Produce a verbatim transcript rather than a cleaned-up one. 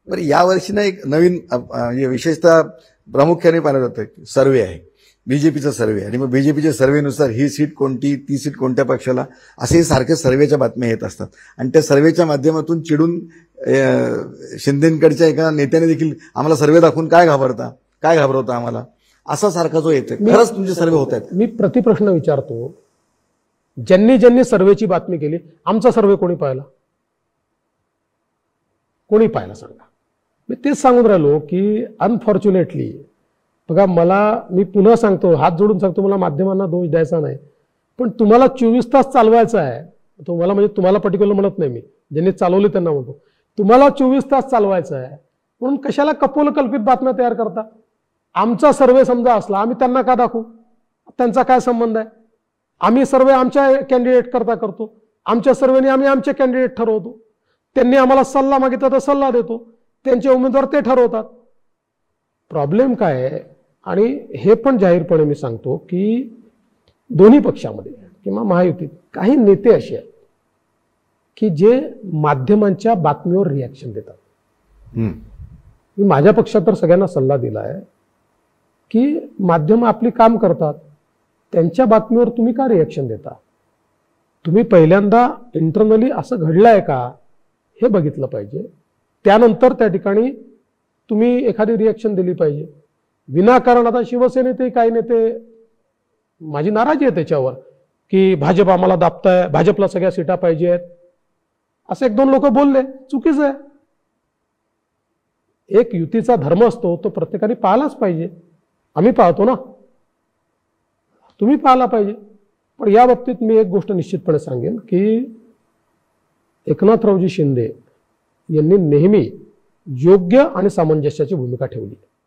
बरं, यावर्षी ना एक नवीन अ, म्हणजे विशेषतः प्रामुख्याने पाहिलं जातं सर्वे आहे, बीजेपीचा सर्वे, आणि मग बीजेपीच्या सर्वेनुसार ही सीट कोणती, ती सीट कोणत्या पक्षाला, असे सारखे सर्वेच्या बातम्या येत असतात. आणि त्या सर्वेच्या माध्यमातून चिडून शिंदेकडच्या एका नेत्याने देखील आम्हाला सर्वे दाखवून काय घाबरता, काय घाबरवता आम्हाला, असा सारखा जो येतोय. खरंच तुमचे सर्वे होत आहेत? मी प्रतिप्रश्न विचारतो, ज्यांनी ज्यांनी सर्वेची बातमी केली, आमचा सर्वे कोणी पाहिला? कोणी पाहिला सांगा? मी तेच सांगून राहिलो की अनफॉर्च्युनेटली बघा, मला मी पुन्हा सांगतो, हात जोडून सांगतो, मला माध्यमांना दोष द्यायचा नाही, पण तुम्हाला चोवीस तास चालवायचा आहे. तुम्हाला म्हणजे तुम्हाला पर्टिक्युलर म्हणत नाही, मी ज्यांनी चालवले त्यांना म्हणतो, तुम्हाला चोवीस तास चालवायचं आहे, म्हणून कशाला कपोल कल्पित बातम्या तयार करता? आमचा सर्वे समजा असला, आम्ही त्यांना का दाखवू? त्यांचा काय संबंध आहे? आम्ही सर्वे आमच्या कॅन्डिडेट करता करतो, आमच्या सर्वेने आम्ही आमचे कॅन्डिडेट ठरवतो, त्यांनी आम्हाला सल्ला मागितला तर सल्ला देतो, त्यांचे उमेदवार ते ठरवतात. प्रॉब्लेम काय आहे? आणि हे पण जाहीरपणे मी सांगतो की दोन्ही पक्षामध्ये किंवा महायुतीत काही नेते असे आहेत की जे माध्यमांच्या बातमीवर रिॲक्शन देतात. मी माझ्या पक्षात तर सगळ्यांना सल्ला दिला आहे की माध्यम आपली काम करतात, त्यांच्या बातमीवर तुम्ही का रिॲक्शन देता? तुम्ही पहिल्यांदा इंटरनली असं घडलंय का हे बघितलं पाहिजे, त्यानंतर त्या ठिकाणी तुम्ही एखादी रिॲक्शन दिली पाहिजे. विनाकारण आता शिवसेनेते काही नेते, माझी नाराजी आहे त्याच्यावर की भाजप आम्हाला दाबताय, भाजपला सगळ्या सीटा पाहिजेत, असे एक दोन लोक बोलले, चुकीचं आहे. एक युतीचा धर्म असतो, तो प्रत्येकाने पाळलाच पाहिजे. आम्ही पाळतो ना, तुम्ही पाळला पाहिजे. पण या बाबतीत मी एक गोष्ट निश्चितपणे सांगेन की एकनाथरावजी शिंदे यांनी नेहमी योग्य आणि सामंजस्याची भूमिका ठेवली.